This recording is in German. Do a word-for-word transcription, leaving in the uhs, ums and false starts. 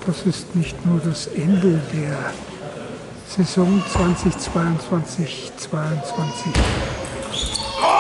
das ist nicht nur das Ende der Saison zwanzig zweiundzwanzig zweiundzwanzig.